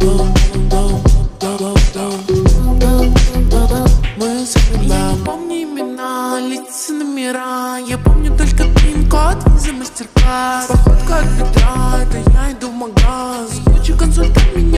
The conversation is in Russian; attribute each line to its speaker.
Speaker 1: Мы запоминаем. Я не помню имена, лица, номера. Я помню только пин-код, виза, мастер-класс. Походка от бедра, это я иду в магаз. Куча консультант меня